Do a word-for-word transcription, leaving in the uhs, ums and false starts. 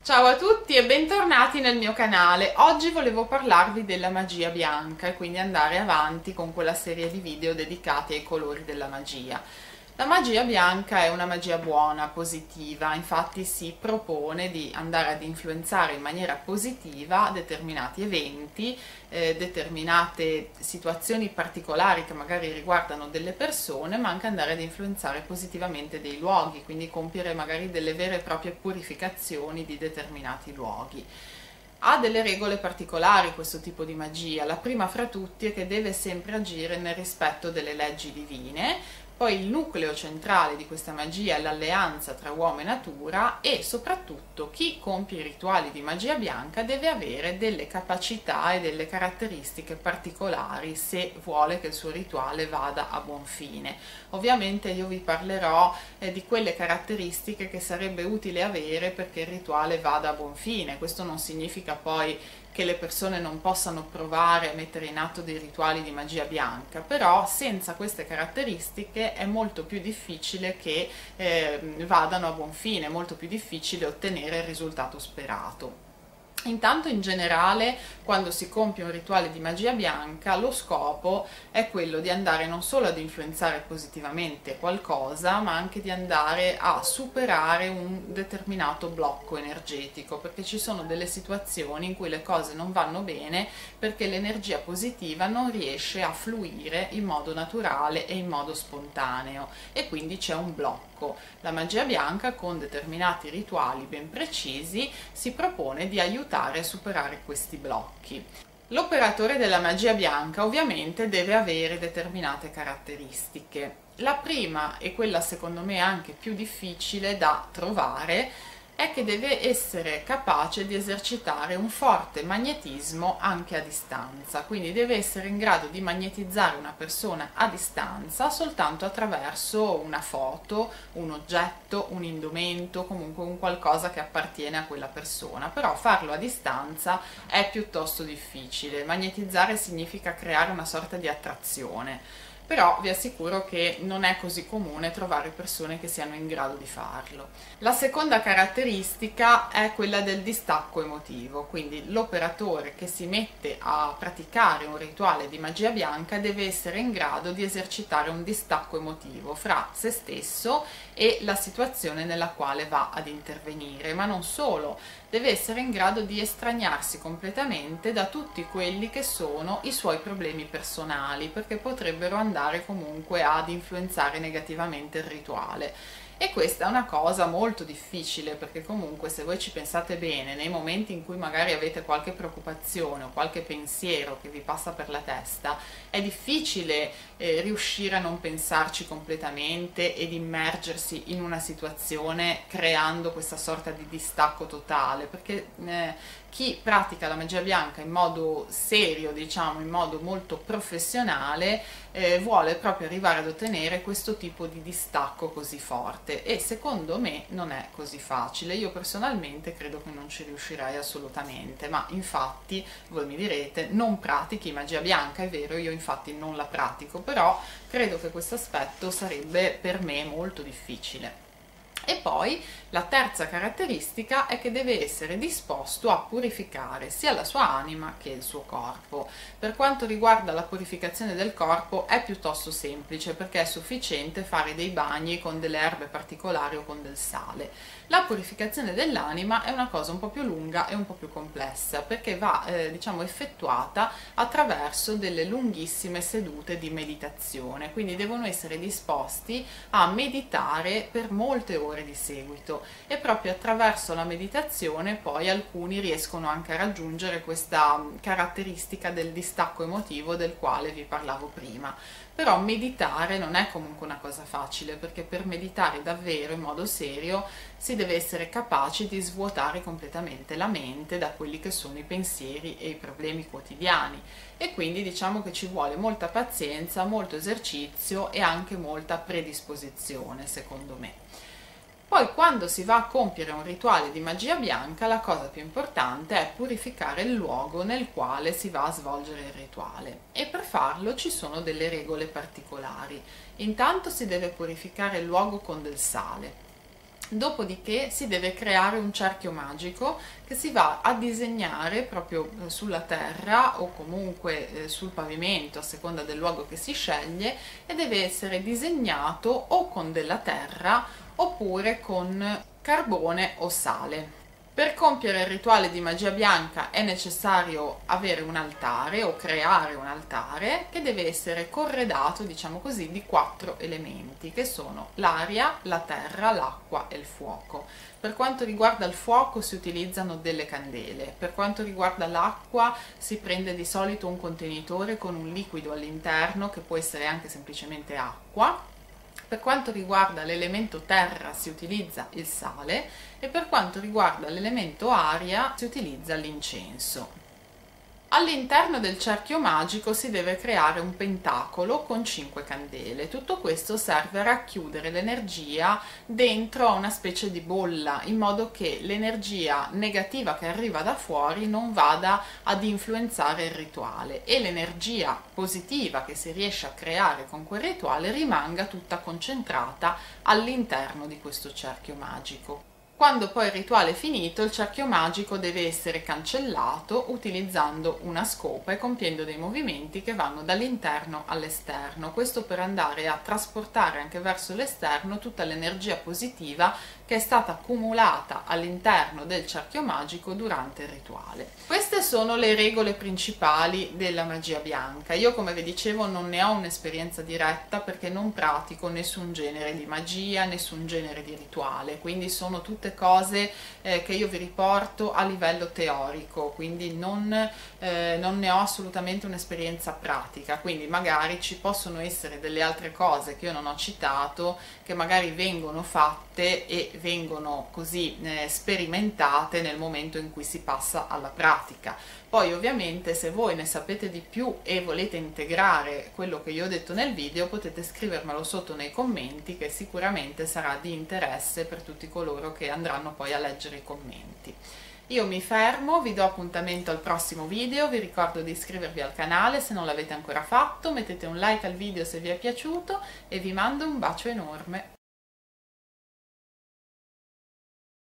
Ciao a tutti e bentornati nel mio canale. Oggi volevo parlarvi della magia bianca e quindi andare avanti con quella serie di video dedicati ai colori della magia. La magia bianca è una magia buona, positiva, infatti si propone di andare ad influenzare in maniera positiva determinati eventi, eh, determinate situazioni particolari che magari riguardano delle persone, ma anche andare ad influenzare positivamente dei luoghi, quindi compiere magari delle vere e proprie purificazioni di determinati luoghi. Ha delle regole particolari questo tipo di magia. La prima fra tutti è che deve sempre agire nel rispetto delle leggi divine. Poi il nucleo centrale di questa magia è l'alleanza tra uomo e natura, e soprattutto chi compie i rituali di magia bianca deve avere delle capacità e delle caratteristiche particolari se vuole che il suo rituale vada a buon fine. Ovviamente io vi parlerò eh, di quelle caratteristiche che sarebbe utile avere perché il rituale vada a buon fine. Questo non significa poi che le persone non possano provare a mettere in atto dei rituali di magia bianca, però senza queste caratteristiche è molto più difficile che eh, vadano a buon fine, è molto più difficile ottenere il risultato sperato. Intanto, in generale, quando si compie un rituale di magia bianca, lo scopo è quello di andare non solo ad influenzare positivamente qualcosa, ma anche di andare a superare un determinato blocco energetico, perché ci sono delle situazioni in cui le cose non vanno bene perché l'energia positiva non riesce a fluire in modo naturale e in modo spontaneo, e quindi c'è un blocco. La magia bianca, con determinati rituali ben precisi, si propone di aiutare a superare questi blocchi. L'operatore della magia bianca ovviamente deve avere determinate caratteristiche. La prima, e quella secondo me anche più difficile da trovare, è che deve essere capace di esercitare un forte magnetismo anche a distanza, quindi deve essere in grado di magnetizzare una persona a distanza soltanto attraverso una foto, un oggetto, un indumento, comunque un qualcosa che appartiene a quella persona. Però farlo a distanza è piuttosto difficile. Magnetizzare significa creare una sorta di attrazione, però vi assicuro che non è così comune trovare persone che siano in grado di farlo. La seconda caratteristica è quella del distacco emotivo, quindi l'operatore che si mette a praticare un rituale di magia bianca deve essere in grado di esercitare un distacco emotivo fra se stesso e la situazione nella quale va ad intervenire, ma non solo, deve essere in grado di estraniarsi completamente da tutti quelli che sono i suoi problemi personali, perché potrebbero andare comunque ad influenzare negativamente il rituale. E questa è una cosa molto difficile, perché comunque, se voi ci pensate bene, nei momenti in cui magari avete qualche preoccupazione o qualche pensiero che vi passa per la testa, è difficile eh, riuscire a non pensarci completamente ed immergersi in una situazione creando questa sorta di distacco totale, perché eh, chi pratica la magia bianca in modo serio, diciamo in modo molto professionale, eh, vuole proprio arrivare ad ottenere questo tipo di distacco così forte, e secondo me non è così facile. Io personalmente credo che non ci riuscirei assolutamente, ma infatti voi mi direte: non pratichi magia bianca? È vero, io infatti non la pratico, però credo che questo aspetto sarebbe per me molto difficile. E poi la terza caratteristica è che deve essere disposto a purificare sia la sua anima che il suo corpo. Per quanto riguarda la purificazione del corpo è piuttosto semplice, perché è sufficiente fare dei bagni con delle erbe particolari o con del sale. La purificazione dell'anima è una cosa un po' più lunga e un po' più complessa, perché va eh, diciamo effettuata attraverso delle lunghissime sedute di meditazione, quindi devono essere disposti a meditare per molte ore di seguito, e proprio attraverso la meditazione poi alcuni riescono anche a raggiungere questa caratteristica del distacco emotivo del quale vi parlavo prima. Però meditare non è comunque una cosa facile, perché per meditare davvero in modo serio si deve essere capaci di svuotare completamente la mente da quelli che sono i pensieri e i problemi quotidiani, e quindi diciamo che ci vuole molta pazienza, molto esercizio e anche molta predisposizione, secondo me. Poi, quando si va a compiere un rituale di magia bianca, la cosa più importante è purificare il luogo nel quale si va a svolgere il rituale, e per farlo ci sono delle regole particolari. Intanto si deve purificare il luogo con del sale. Dopodiché si deve creare un cerchio magico che si va a disegnare proprio sulla terra o comunque sul pavimento a seconda del luogo che si sceglie, e deve essere disegnato o con della terra oppure con carbone o sale. Per compiere il rituale di magia bianca è necessario avere un altare o creare un altare che deve essere corredato, diciamo così, di quattro elementi che sono l'aria, la terra, l'acqua e il fuoco. Per quanto riguarda il fuoco si utilizzano delle candele, per quanto riguarda l'acqua si prende di solito un contenitore con un liquido all'interno che può essere anche semplicemente acqua. Per quanto riguarda l'elemento terra si utilizza il sale e per quanto riguarda l'elemento aria si utilizza l'incenso. All'interno del cerchio magico si deve creare un pentacolo con cinque candele. Tutto questo serve a racchiudere l'energia dentro a una specie di bolla, in modo che l'energia negativa che arriva da fuori non vada ad influenzare il rituale e l'energia positiva che si riesce a creare con quel rituale rimanga tutta concentrata all'interno di questo cerchio magico. Quando poi il rituale è finito, il cerchio magico deve essere cancellato utilizzando una scopa e compiendo dei movimenti che vanno dall'interno all'esterno, questo per andare a trasportare anche verso l'esterno tutta l'energia positiva che è stata accumulata all'interno del cerchio magico durante il rituale. Queste sono le regole principali della magia bianca. Io, come vi dicevo, non ne ho un'esperienza diretta perché non pratico nessun genere di magia, nessun genere di rituale, quindi sono tutte cose eh, che io vi riporto a livello teorico, quindi non, eh, non ne ho assolutamente un'esperienza pratica, quindi magari ci possono essere delle altre cose che io non ho citato che magari vengono fatte e vengono così eh, sperimentate nel momento in cui si passa alla pratica. Poi ovviamente se voi ne sapete di più e volete integrare quello che io ho detto nel video, potete scrivermelo sotto nei commenti, che sicuramente sarà di interesse per tutti coloro che andranno poi a leggere i commenti. Io mi fermo, vi do appuntamento al prossimo video, vi ricordo di iscrivervi al canale se non l'avete ancora fatto, mettete un like al video se vi è piaciuto e vi mando un bacio enorme.